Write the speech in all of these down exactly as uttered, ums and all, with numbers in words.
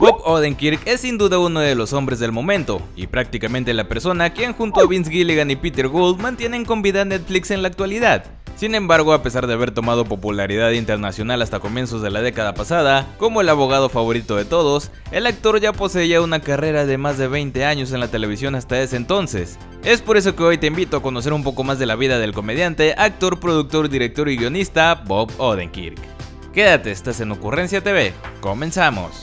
Bob Odenkirk es sin duda uno de los hombres del momento, y prácticamente la persona quien junto a Vince Gilligan y Peter Gould mantienen con vida Netflix en la actualidad. Sin embargo, a pesar de haber tomado popularidad internacional hasta comienzos de la década pasada, como el abogado favorito de todos, el actor ya poseía una carrera de más de veinte años en la televisión hasta ese entonces. Es por eso que hoy te invito a conocer un poco más de la vida del comediante, actor, productor, director y guionista Bob Odenkirk. Quédate, estás en Ocurrencia T V. Comenzamos.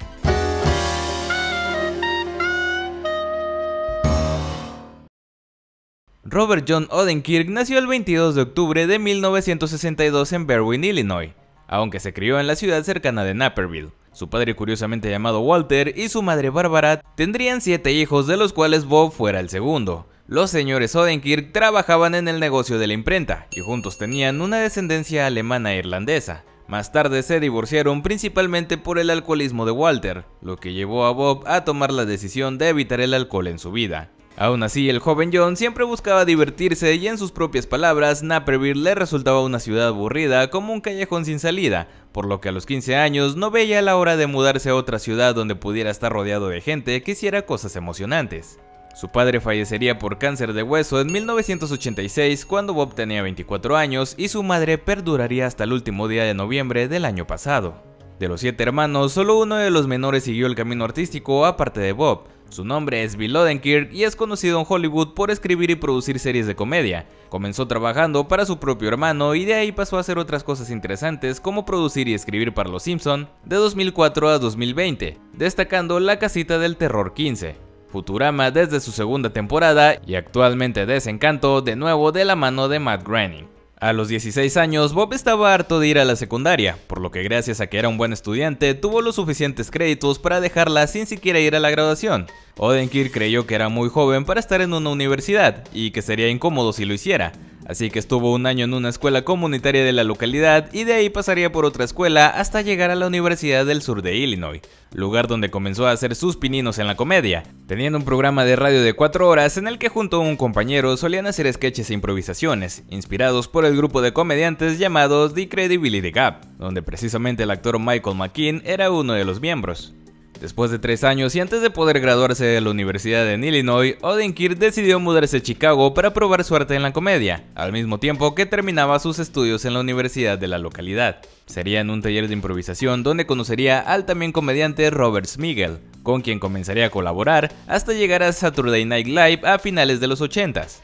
Robert John Odenkirk nació el veintidós de octubre de mil novecientos sesenta y dos en Berwyn, Illinois, aunque se crió en la ciudad cercana de Naperville. Su padre, curiosamente llamado Walter, y su madre Barbara tendrían siete hijos, de los cuales Bob fuera el segundo. Los señores Odenkirk trabajaban en el negocio de la imprenta y juntos tenían una descendencia alemana e irlandesa. Más tarde se divorciaron principalmente por el alcoholismo de Walter, lo que llevó a Bob a tomar la decisión de evitar el alcohol en su vida. Aún así, el joven John siempre buscaba divertirse y, en sus propias palabras, Naperville le resultaba una ciudad aburrida como un callejón sin salida, por lo que a los quince años no veía la hora de mudarse a otra ciudad donde pudiera estar rodeado de gente que hiciera cosas emocionantes. Su padre fallecería por cáncer de hueso en mil novecientos ochenta y seis cuando Bob tenía veinticuatro años y su madre perduraría hasta el último día de noviembre del año pasado. De los siete hermanos, solo uno de los menores siguió el camino artístico aparte de Bob. Su nombre es Bill Odenkirk y es conocido en Hollywood por escribir y producir series de comedia. Comenzó trabajando para su propio hermano y de ahí pasó a hacer otras cosas interesantes como producir y escribir para Los Simpson de dos mil cuatro a dos mil veinte, destacando La Casita del Terror quince, Futurama desde su segunda temporada y actualmente Desencanto, de nuevo de la mano de Matt Groening. A los dieciséis años, Bob estaba harto de ir a la secundaria, por lo que gracias a que era un buen estudiante, tuvo los suficientes créditos para dejarla sin siquiera ir a la graduación. Odenkirk creyó que era muy joven para estar en una universidad y que sería incómodo si lo hiciera, así que estuvo un año en una escuela comunitaria de la localidad y de ahí pasaría por otra escuela hasta llegar a la Universidad del Sur de Illinois, lugar donde comenzó a hacer sus pininos en la comedia, teniendo un programa de radio de cuatro horas en el que junto a un compañero solían hacer sketches e improvisaciones, inspirados por el grupo de comediantes llamados The Credibility Gap, donde precisamente el actor Michael McKean era uno de los miembros. Después de tres años y antes de poder graduarse de la universidad en Illinois, Odenkirk decidió mudarse a Chicago para probar suerte en la comedia, al mismo tiempo que terminaba sus estudios en la universidad de la localidad. Sería en un taller de improvisación donde conocería al también comediante Robert Smigel, con quien comenzaría a colaborar hasta llegar a Saturday Night Live a finales de los ochentas.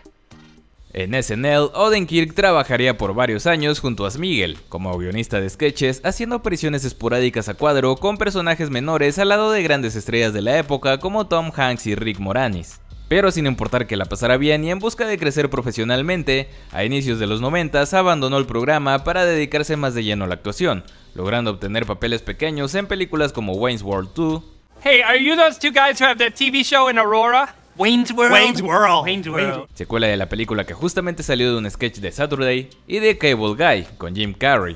En S N L, Odenkirk trabajaría por varios años junto a Smigel, como guionista de sketches, haciendo apariciones esporádicas a cuadro con personajes menores al lado de grandes estrellas de la época como Tom Hanks y Rick Moranis. Pero sin importar que la pasara bien y en busca de crecer profesionalmente, a inicios de los noventas abandonó el programa para dedicarse más de lleno a la actuación, logrando obtener papeles pequeños en películas como Wayne's World dos. Hey, are you those two guys who have that T V show in Aurora? Wayne's World. Wayne's World. Wayne's World. Secuela de la película que justamente salió de un sketch de Saturday, y de Cable Guy, con Jim Carrey.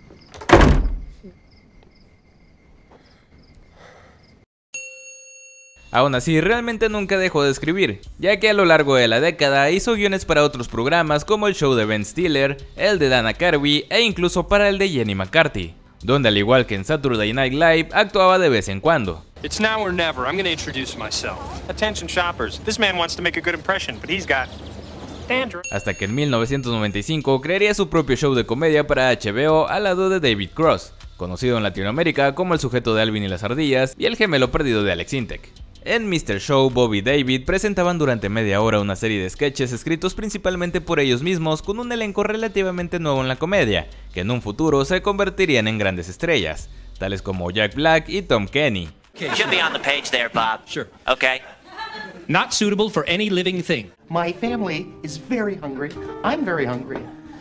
Aún así, realmente nunca dejó de escribir, ya que a lo largo de la década hizo guiones para otros programas como el show de Ben Stiller, el de Dana Carvey e incluso para el de Jenny McCarthy, donde al igual que en Saturday Night Live actuaba de vez en cuando. It's now or never. I'm going to introduce myself. Attention shoppers. This man wants to make a good impression, but he's got dandruff. Hasta que en mil novecientos noventa y cinco crearía su propio show de comedia para H B O al lado de David Cross, conocido en Latinoamérica como el sujeto de Alvin y las ardillas y el gemelo perdido de Alex Intec. En míster Show, Bob y David presentaban durante media hora una serie de sketches escritos principalmente por ellos mismos con un elenco relativamente nuevo en la comedia, que en un futuro se convertirían en grandes estrellas, tales como Jack Black y Tom Kenny. Should be on the page there, Bob. Sure. Okay. Not suitable for any living thing. My family is very hungry. I'm very hungry.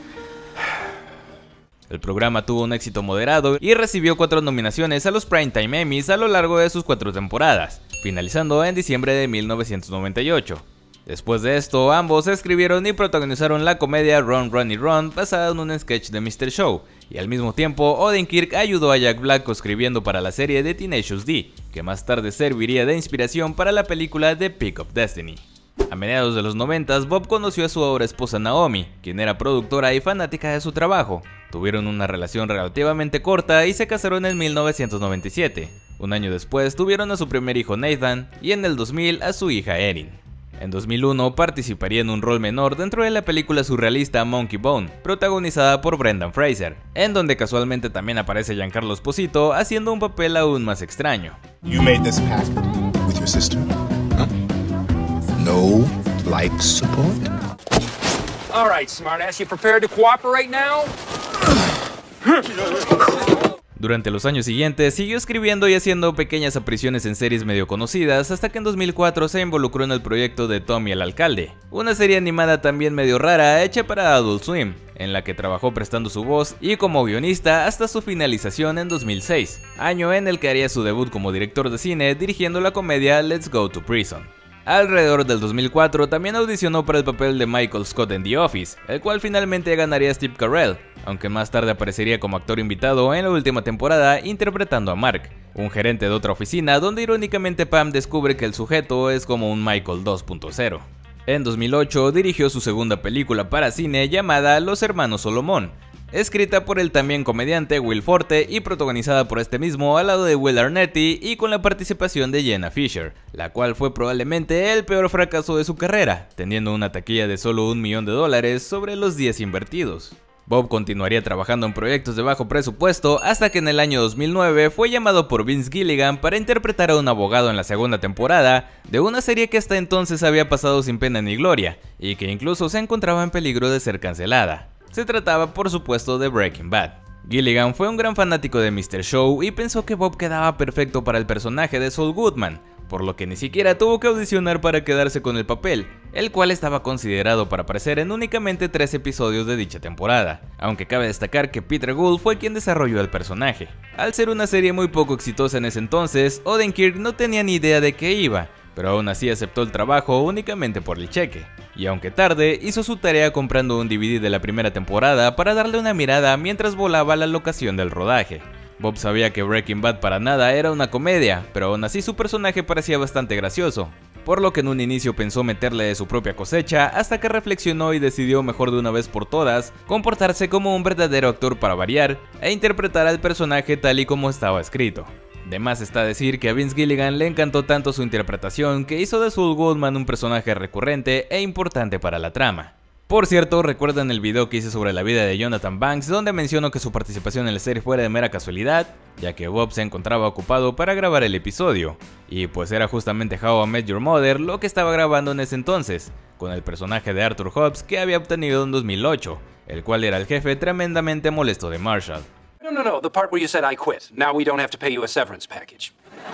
El programa tuvo un éxito moderado y recibió cuatro nominaciones a los Primetime Emmys a lo largo de sus cuatro temporadas, finalizando en diciembre de mil novecientos noventa y ocho. Después de esto, ambos escribieron y protagonizaron la comedia Run, Ronnie Run, basada en un sketch de míster Show, y al mismo tiempo Odenkirk ayudó a Jack Black escribiendo para la serie de Tenacious D, que más tarde serviría de inspiración para la película The Pick of Destiny. A mediados de los noventas, Bob conoció a su ahora esposa Naomi, quien era productora y fanática de su trabajo. Tuvieron una relación relativamente corta y se casaron en mil novecientos noventa y siete. Un año después tuvieron a su primer hijo Nathan y en el dos mil a su hija Erin. En dos mil uno participaría en un rol menor dentro de la película surrealista Monkey Bone, protagonizada por Brendan Fraser, en donde casualmente también aparece Giancarlo Esposito haciendo un papel aún más extraño. You made this passport with your sister? Huh? No life support? All right, smartass, you prepared to cooperate now? Durante los años siguientes siguió escribiendo y haciendo pequeñas apariciones en series medio conocidas hasta que en dos mil cuatro se involucró en el proyecto de Tommy el Alcalde, una serie animada también medio rara hecha para Adult Swim, en la que trabajó prestando su voz y como guionista hasta su finalización en dos mil seis, año en el que haría su debut como director de cine dirigiendo la comedia Let's Go to Prison. Alrededor del dos mil cuatro también audicionó para el papel de Michael Scott en The Office, el cual finalmente ganaría Steve Carell, aunque más tarde aparecería como actor invitado en la última temporada interpretando a Mark, un gerente de otra oficina donde irónicamente Pam descubre que el sujeto es como un Michael dos punto cero. En dos mil ocho dirigió su segunda película para cine llamada Los Hermanos Solomón, escrita por el también comediante Will Forte y protagonizada por este mismo al lado de Will Arnetti y con la participación de Jenna Fisher, la cual fue probablemente el peor fracaso de su carrera, teniendo una taquilla de solo un millón de dólares sobre los diez invertidos. Bob continuaría trabajando en proyectos de bajo presupuesto hasta que en el año dos mil nueve fue llamado por Vince Gilligan para interpretar a un abogado en la segunda temporada de una serie que hasta entonces había pasado sin pena ni gloria y que incluso se encontraba en peligro de ser cancelada. Se trataba por supuesto de Breaking Bad. Gilligan fue un gran fanático de míster Show y pensó que Bob quedaba perfecto para el personaje de Saul Goodman, por lo que ni siquiera tuvo que audicionar para quedarse con el papel, el cual estaba considerado para aparecer en únicamente tres episodios de dicha temporada, aunque cabe destacar que Peter Gould fue quien desarrolló el personaje. Al ser una serie muy poco exitosa en ese entonces, Odenkirk no tenía ni idea de qué iba, pero aún así aceptó el trabajo únicamente por el cheque, y aunque tarde, hizo su tarea comprando un D V D de la primera temporada para darle una mirada mientras volaba a la locación del rodaje. Bob sabía que Breaking Bad para nada era una comedia, pero aún así su personaje parecía bastante gracioso, por lo que en un inicio pensó meterle de su propia cosecha hasta que reflexionó y decidió mejor de una vez por todas comportarse como un verdadero actor para variar e interpretar al personaje tal y como estaba escrito. De más está decir que a Vince Gilligan le encantó tanto su interpretación que hizo de Saul Goodman un personaje recurrente e importante para la trama. Por cierto, recuerdan el video que hice sobre la vida de Jonathan Banks donde menciono que su participación en la serie fuera de mera casualidad, ya que Bob se encontraba ocupado para grabar el episodio, y pues era justamente How I Met Your Mother lo que estaba grabando en ese entonces, con el personaje de Arthur Hobbs que había obtenido en dos mil ocho, el cual era el jefe tremendamente molesto de Marshall. No, no, no, the part where you said I quit. Now we don't have to pay you a severance package.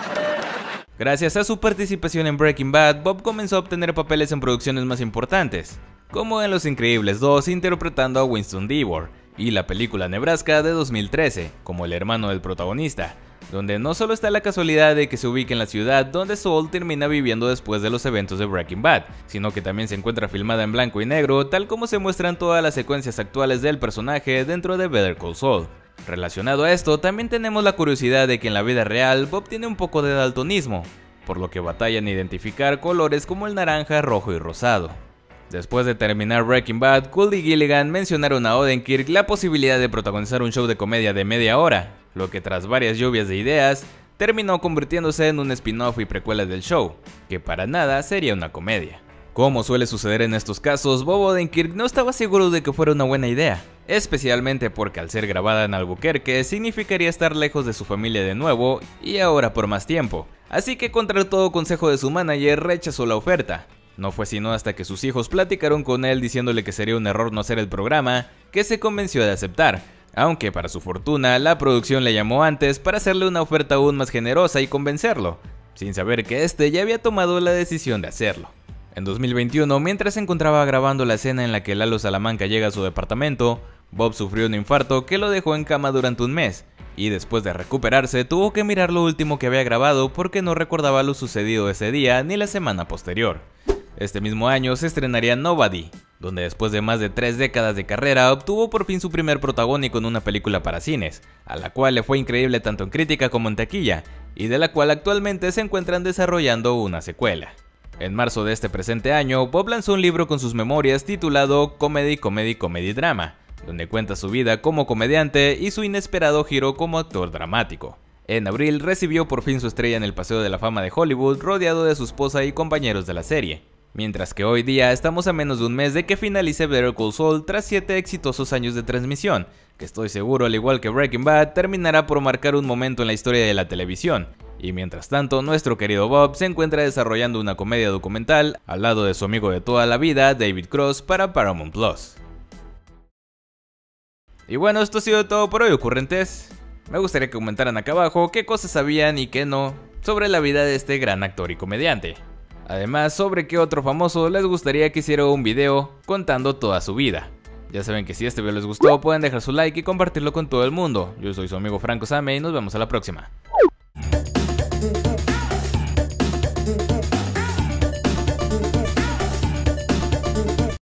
Gracias a su participación en Breaking Bad, Bob comenzó a obtener papeles en producciones más importantes, como en Los Increíbles dos interpretando a Winston Devor, y la película Nebraska de dos mil trece, como el hermano del protagonista, donde no solo está la casualidad de que se ubique en la ciudad donde Saul termina viviendo después de los eventos de Breaking Bad, sino que también se encuentra filmada en blanco y negro, tal como se muestran todas las secuencias actuales del personaje dentro de Better Call Saul. Relacionado a esto, también tenemos la curiosidad de que en la vida real Bob tiene un poco de daltonismo, por lo que batalla en identificar colores como el naranja, rojo y rosado. Después de terminar Breaking Bad, Gould y Gilligan mencionaron a Odenkirk la posibilidad de protagonizar un show de comedia de media hora, lo que tras varias lluvias de ideas, terminó convirtiéndose en un spin-off y precuela del show, que para nada sería una comedia. Como suele suceder en estos casos, Bob Odenkirk no estaba seguro de que fuera una buena idea, especialmente porque al ser grabada en Albuquerque significaría estar lejos de su familia de nuevo y ahora por más tiempo, así que contra todo consejo de su manager rechazó la oferta. No fue sino hasta que sus hijos platicaron con él diciéndole que sería un error no hacer el programa, que se convenció de aceptar, aunque para su fortuna la producción le llamó antes para hacerle una oferta aún más generosa y convencerlo, sin saber que este ya había tomado la decisión de hacerlo. En dos mil veintiuno, mientras se encontraba grabando la escena en la que Lalo Salamanca llega a su departamento, Bob sufrió un infarto que lo dejó en cama durante un mes, y después de recuperarse tuvo que mirar lo último que había grabado porque no recordaba lo sucedido ese día ni la semana posterior. Este mismo año se estrenaría Nobody, donde después de más de tres décadas de carrera obtuvo por fin su primer protagónico en una película para cines, a la cual le fue increíble tanto en crítica como en taquilla, y de la cual actualmente se encuentran desarrollando una secuela. En marzo de este presente año, Bob lanzó un libro con sus memorias titulado Comedy, Comedy, Comedy Drama, donde cuenta su vida como comediante y su inesperado giro como actor dramático. En abril recibió por fin su estrella en el Paseo de la Fama de Hollywood, rodeado de su esposa y compañeros de la serie. Mientras que hoy día estamos a menos de un mes de que finalice Better Call Saul tras siete exitosos años de transmisión, que estoy seguro, al igual que Breaking Bad, terminará por marcar un momento en la historia de la televisión. Y mientras tanto, nuestro querido Bob se encuentra desarrollando una comedia documental al lado de su amigo de toda la vida, David Cross, para Paramount Plus. Y bueno, esto ha sido todo por hoy, ocurrentes. Me gustaría que comentaran acá abajo qué cosas sabían y qué no sobre la vida de este gran actor y comediante. Además, sobre qué otro famoso les gustaría que hiciera un video contando toda su vida. Ya saben que si este video les gustó, pueden dejar su like y compartirlo con todo el mundo. Yo soy su amigo Franco Same y nos vemos a la próxima.